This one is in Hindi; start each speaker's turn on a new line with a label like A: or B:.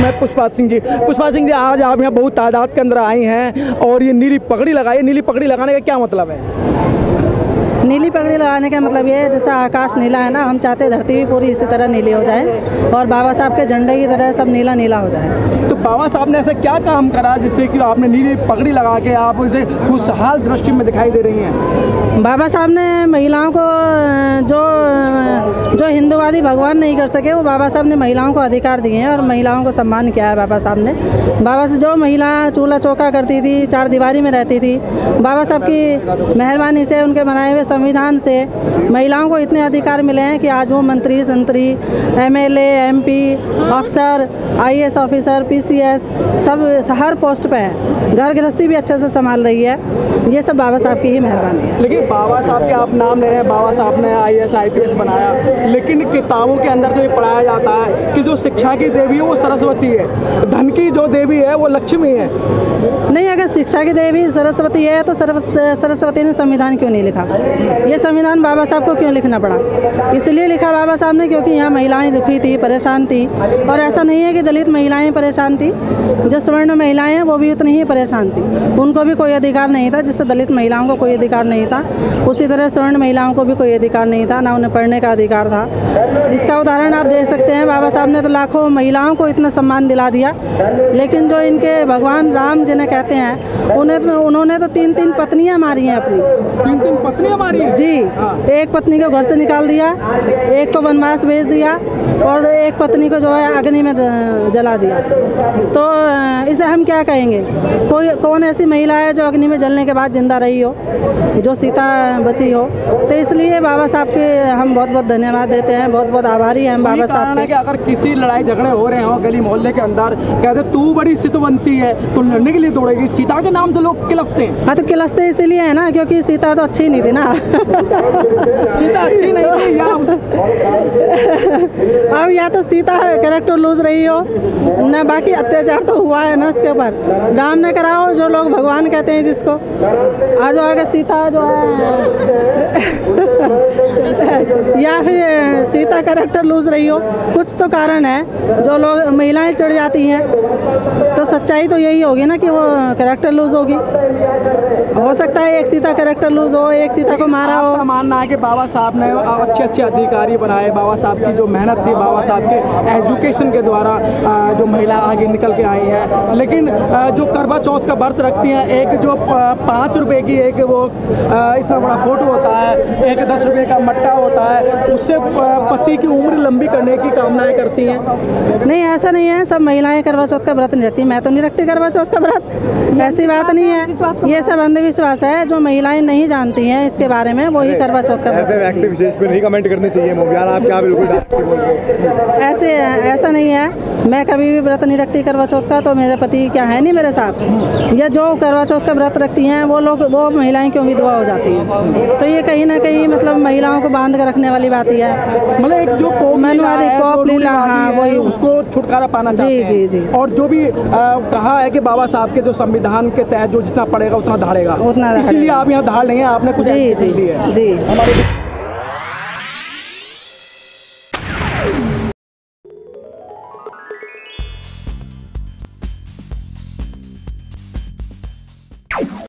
A: मैं पुष्पा सिंह जी। पुष्पा सिंह जी, आज आप यहाँ बहुत तादाद के अंदर आई हैं और ये नीली पगड़ी लगाई। नीली पगड़ी लगाने का क्या मतलब है?
B: नीली पगड़ी लगाने का मतलब ये है, जैसा आकाश नीला है ना, हम चाहते हैं धरती भी पूरी इसी तरह नीली हो जाए और बाबा साहब के झंडे की तरह सब नीला नीला हो जाए।
A: तो बाबा साहब ने ऐसा क्या काम करा जिससे कि आपने नीली पगड़ी लगा के आप इसे खुशहाल दृष्टि में दिखाई दे रही हैं?
B: बाबा साहब ने महिलाओं को जो हिंदुवादी भगवान नहीं कर सके, वो बाबा साहब ने महिलाओं को अधिकार दिए हैं और महिलाओं को सम्मान किया है बाबा साहब ने। बाबा से जो महिला चूल्हा चौका करती थी, चार दीवारी में रहती थी, बाबा साहब की मेहरबानी से, उनके बनाए हुए संविधान से महिलाओं को इतने अधिकार मिले हैं कि आज वो मंत्री, संतरी, एमएलए, एमपी, अफसर, आईएएस ऑफिसर, पीसीएस सब हर पोस्ट पे है। घर गृहस्थी भी अच्छे से संभाल रही है। ये सब बाबा साहब की ही मेहरबानी है।
A: लेकिन बाबा साहब के आप नाम ले रहे हैं, बाबा साहब ने आईएएस आईपीएस बनाया, लेकिन किताबों के अंदर तो ये पढ़ाया जाता है कि जो शिक्षा की देवी है वो सरस्वती है, धन की जो देवी है वो लक्ष्मी है।
B: नहीं, अगर शिक्षा की देवी सरस्वती है तो सरस्वती ने संविधान क्यों नहीं लिखा? ये संविधान बाबा साहब को क्यों लिखना पड़ा? इसलिए लिखा बाबा साहब ने क्योंकि यहाँ महिलाएं दुखी थी, परेशान थी। और ऐसा नहीं है कि दलित महिलाएं परेशान थी, जो स्वर्ण महिलाएं हैं वो भी उतनी ही परेशान थी। उनको भी कोई अधिकार नहीं था, जिससे दलित महिलाओं को कोई अधिकार नहीं था, उसी तरह स्वर्ण महिलाओं को भी कोई अधिकार नहीं था, ना उन्हें पढ़ने का अधिकार था। इसका उदाहरण आप देख सकते हैं, बाबा साहब ने तो लाखों महिलाओं को इतना सम्मान दिला दिया, लेकिन जो इनके भगवान राम जिन्हें कहते हैं, उन्होंने तो 3-3 पत्नियां मारी हैं अपनी।
A: 3-3 पत्नियां मारी हैं?
B: जी, एक पत्नी को घर से निकाल दिया, एक को वनवास भेज दिया और एक पत्नी को जो है अग्नि में जला दिया। तो इसे हम क्या कहेंगे? कौन ऐसी महिला है जो अग्नि में जलने के बाद जिंदा रही हो, जो सीता बची हो? तो इसलिए बाबा साहब के हम बहुत बहुत धन्यवाद देते हैं, बहुत बहुत आभारी हैं हम बाबा साहब के।
A: कि अगर किसी लड़ाई झगड़े हो रहे हो गली मोहल्ले के अंदर, कहते तू बड़ी सितवंती है तो लड़ने के लिए दौड़ेगी, सीता के नाम से लोग किलसते हैं।
B: हाँ, तो किलसते इसीलिए है ना क्योंकि सीता तो अच्छी नहीं थी ना।
A: सीता अच्छी नहीं थी
B: अब या तो सीता कैरेक्टर लूज रही हो ना, बाकी अत्याचार तो हुआ है ना उसके ऊपर। राम ने कराओ, जो लोग भगवान कहते हैं जिसको, आज आगे सीता जो है या फिर सीता कैरेक्टर लूज रही हो, कुछ तो कारण है जो लोग महिलाएं चढ़ जाती हैं। तो सच्चाई तो यही होगी ना कि वो कैरेक्टर लूज होगी। हो सकता है एक सीता कैरेक्टर लूज हो, एक सीता को मारा हो।
A: मानना है कि बाबा साहब ने अच्छे अच्छे अधिकारी बनाए, बाबा साहब की जो मेहनत थी, बाबा साहब के एजुकेशन के द्वारा जो महिला आगे निकल के आई है। लेकिन जो करवा चौथ का व्रत रखती हैं, एक जो 5 रुपए की एक वो इतना बड़ा फोटो होता है, एक 10 रुपए का मट्टा होता है, उससे पति की उम्र लंबी करने की कामनाएं करती हैं।
B: नहीं, ऐसा नहीं है, सब महिलाएं करवा चौथ का व्रत नहीं रखती। मैं तो नहीं रखती करवा चौथ का व्रत, ऐसी बात नहीं है। ये सब अंधविश्वास है, जो महिलाएं नहीं जानती हैं इसके बारे में, वही करवा चौथ का व्रत।
C: ऐसे व्यक्ति विशेष पे नहीं कमेंट करने चाहिए मोबियाल, आप क्या बिल्कुल बोल रहे हो?
B: ऐसा नहीं है, मैं कभी भी व्रत नहीं रखती करवा चौथ का। तो मेरे पति क्या है नहीं मेरे साथ, या जो करवा चौथ का व्रत रखती हैं वो महिलाएं क्यों विधवा हो जाती हैं? तो ये कहीं ना कहीं मतलब महिलाओं को बांध कर रखने वाली बात ही है।
A: मतलब एक जो
B: मनुवादी कोप लीला, हाँ वही,
A: उसको छुटकारा पाना चाहते हैं।
B: जी जी जी।
A: और जो भी कहा है कि बाबा साहब के जो संविधान के तहत जो जितना पड़ेगा उतना धाड़ेगा,
B: उतना,
A: इसीलिए आप यहाँ धाड़ लेंगे, आपने कुछ
B: जी जी जी।
A: हमारे